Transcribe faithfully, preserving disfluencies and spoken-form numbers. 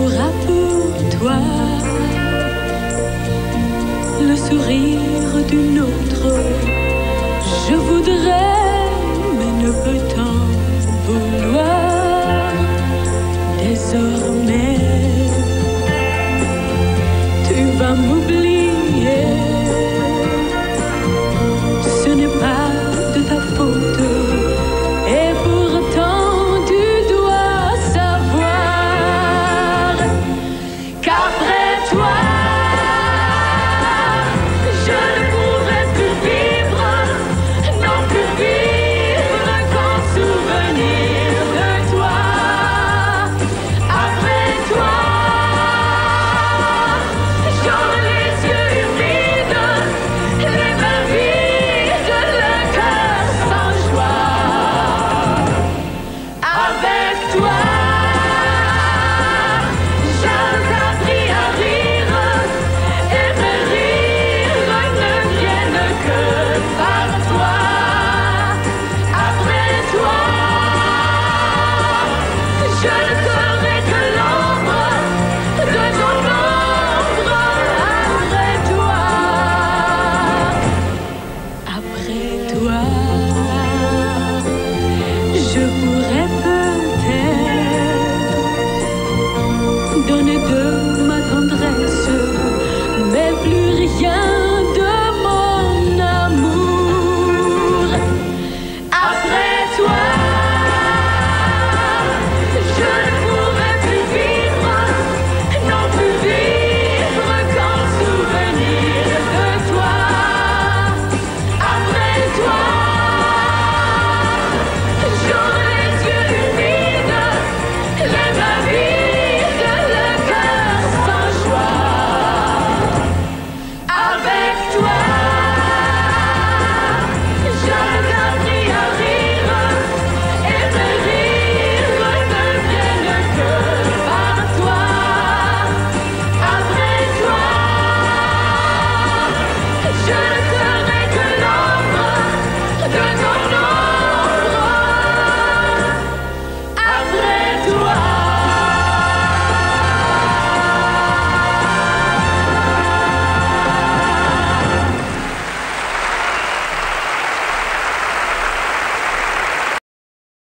mourra pour toi le sourire d'une autre. Je voudrais, mais ne peux t'en vouloir. Désormais, tu vas m'oublier. Ce n'est pas de ta faute. Et pourtant, tu dois savoir qu'après toi, je ne pourrai plus vivre, non plus vivre qu'en souvenir de toi. Après toi, j'aurai les yeux humides, les mains vides, le cœur sans joie. Avec toi, j'avais appris à rire, et mes rires ne viennent que par toi. Après toi, je ne serai que l'ombre de ton ombre. Après toi, après toi, je pourrais peut-être donner de